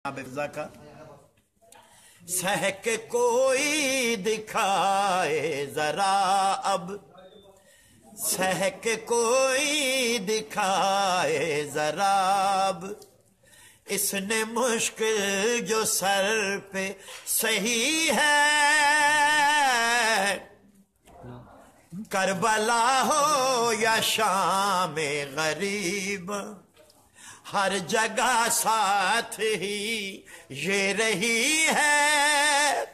حافظہ کا سہ کے کوئی دکھائے ذرا اب، سہ کے کوئی دکھائے ذرا اب، اس نے مشکل جو سر پہ سہی ہے، کربلا ہو یا شام غریب، ہر جگہ ساتھ ہی یہ رہی ہے،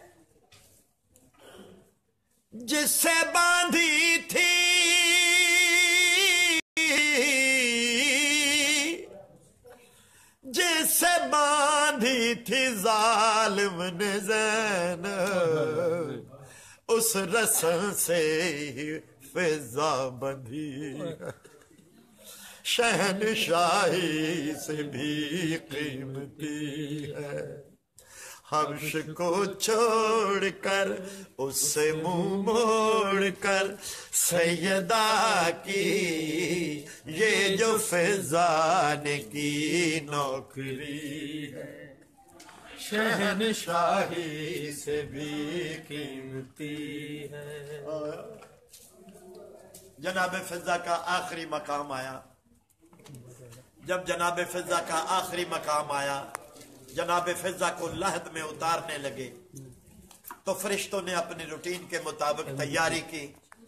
جس سے باندھی تھی جس سے باندھی تھی ظالم نے زینب، اس رسن سے ہی فضا بندھی، شہنشاہی سے بھی قیمتی ہے، حبش کو چھوڑ کر اس سے منہ موڑ کر سیدہ کی یہ جو فضان کی نوکری ہے، شہنشاہی سے بھی قیمتی ہے۔ جناب فضا کا آخری مقام آیا، جب جناب فضا کا آخری مقام آیا، جناب فضا کو لحد میں اتارنے لگے تو فرشتوں نے اپنی روٹین کے مطابق تیاری کی۔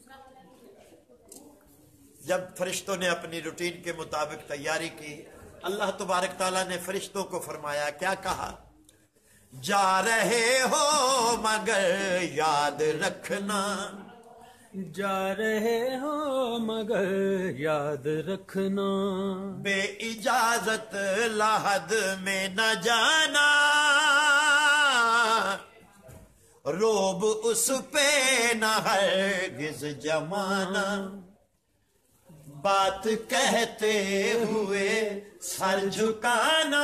جب فرشتوں نے اپنی روٹین کے مطابق تیاری کی، اللہ تبارک تعالیٰ نے فرشتوں کو فرمایا، کیا کہا؟ جا رہے ہو مگر یاد رکھنا، جا رہے ہو مگر یاد رکھنا، بے اجازت لحد میں نہ جانا، روب اس پہ نہ ہرگز جمانا، بات کہتے ہوئے سر جھکانا،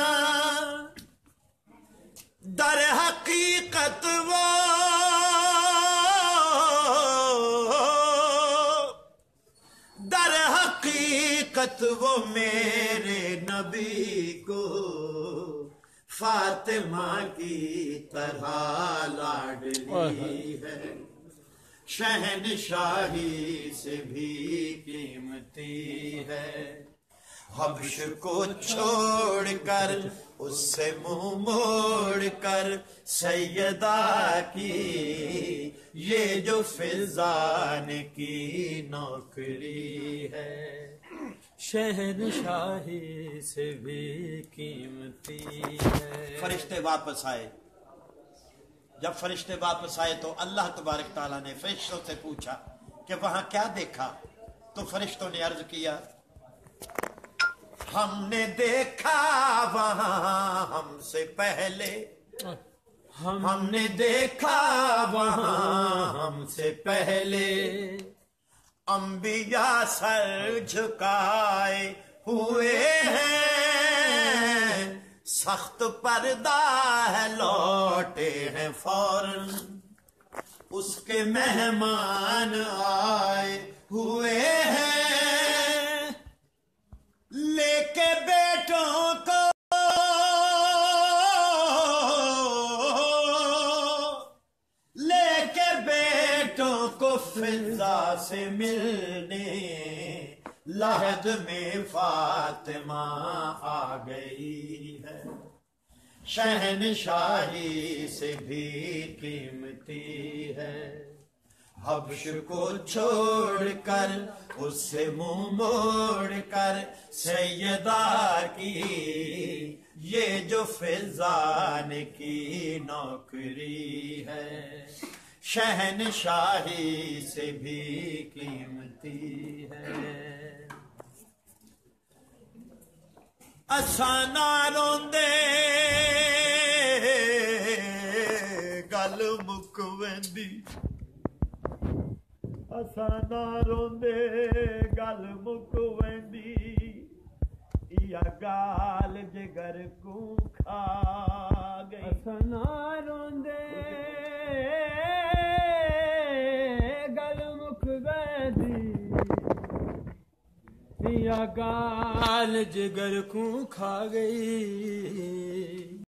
در حقیقت وہ میرے نبی کو فاطمہ کی طرح لاڈلی ہے، شہنشاہی سے بھی قیمتی ہے، حبش کو چھوڑ کر اس سے منہ موڑ کر سیدہ کی یہ جو فضان کی نوکری ہے، شہنشاہی سے بھی قیمتی ہے۔ فرشتے واپس آئے، جب فرشتے واپس آئے تو اللہ تبارک تعالیٰ نے فرشتوں سے پوچھا کہ وہاں کیا دیکھا؟ تو فرشتوں نے عرض کیا، ہم نے دیکھا وہاں ہم سے پہلے، ہم نے دیکھا وہاں ہم سے پہلے، انبیاء سر جھکائے ہوئے ہیں، سخت پردہ ہے لوٹے ہیں فوراً، اس کے مہمان آئے ہوئے ہیں، لے کے بیٹوں کو فضا سے ملنے، لحد میں فاطمہ آ گئی ہے، شہنشاہی سے بھی قیمتی ہے، حبش کو چھوڑ کر اس سے منہ موڑ کر سیدہ کی یہ جو فضان کی نوکری ہے، شہنشاہی سے بھی قیمتی ہے۔ اساں نہ روندے گل مک ویندی، اساں نہ روندے گل مک ویندی، یا گال جگر کو کھا گئی، اساں نہ روندے گل مک ویندی، یا گال جگر کو کھا گئی،